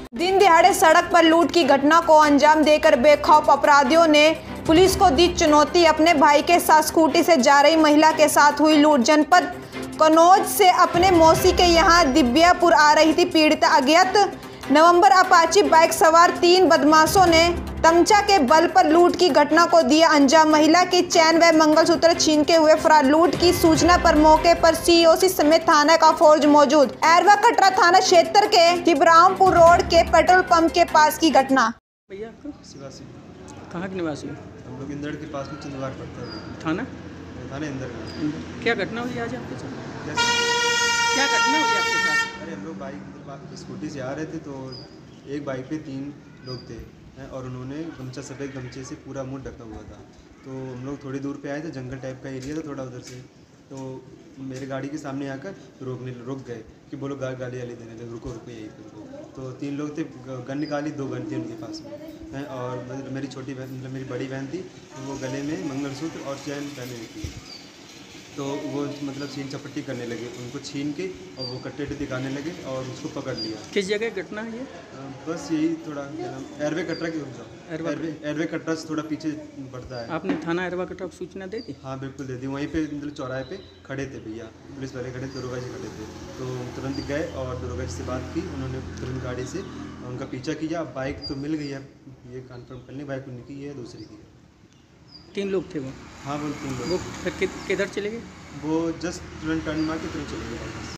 दिन दिहाड़े सड़क पर लूट की घटना को अंजाम देकर बेखौफ अपराधियों ने पुलिस को दी चुनौती। अपने भाई के साथ स्कूटी से जा रही महिला के साथ हुई लूट। जनपद कन्नौज से अपने मौसी के यहां दिव्यापुर आ रही थी पीड़िता। अज्ञात नवंबर अपाची बाइक सवार 3 बदमाशों ने तमचा के बल पर लूट की घटना को दिया अंजाम। महिला की चैन व मंगलसूत्र छीन के हुए फरार। लूट की सूचना पर मौके पर सीओसी समेत थाना का फौज मौजूद। एरवा कटरा थाना क्षेत्र के तिबरामपुर रोड के पेट्रोल पंप के पास की घटना। भैया आपको शिवासी कहाँ के निवासी हो? हम लोग इंदड़ के पास में चंदवार पड़ता है। थाना थाने इंदड़ में। क्या घटना हुई आज आपके साथ? कैसे? क्या घटना हुई आपके साथ? अरे हम लोग बाइक स्कूटी से आ रहे थे तो एक बाइक पे 3 लोग थे और उन्होंने गमछा सफ़ेद गमछे से पूरा मुंह ढका हुआ था। तो हम लोग थोड़ी दूर पे आए थे, जंगल टाइप का एरिया था थोड़ा उधर से। तो मेरे गाड़ी के सामने आकर रुक गए कि बोलो गाली वाली देने लगे, रुको रुको यहीं पे रुको। तो 3 लोग थे, गन निकाली, 2 गन थी उनके पास में और मेरी छोटी बहन मतलब मेरी बड़ी बहन थी, तो वो गले में मंगलसूत्र और चैन पहने हुई थी। तो वो मतलब छीन चपट्टी करने लगे, उनको छीन के और वो कट्टे दिखाने लगे और उसको पकड़ लिया। किस जगह घटना है ये? बस यही थोड़ा एरवे कटरा के एरवे कटरा से थोड़ा पीछे पड़ता है। आपने थाना एरवा कटरा को सूचना दे दी? हाँ बिल्कुल दे दी। वहीं पे मतलब चौराहे पे खड़े थे भैया, पुलिस वाले खड़े, दरोगा जी खड़े थे। तो तुरंत गए और दरोगा जी से बात की, उन्होंने तुरंत गाड़ी से उनका पीछा किया। बाइक तो मिल गई है, ये कन्फर्म करने, बाइक उनकी है, दूसरी की है। 3 लोग थे वो? हाँ वो 3 लोग। वो फिर किधर चले गए? वो जस्ट तुरंत टर्न मार के तुरंत चले गए।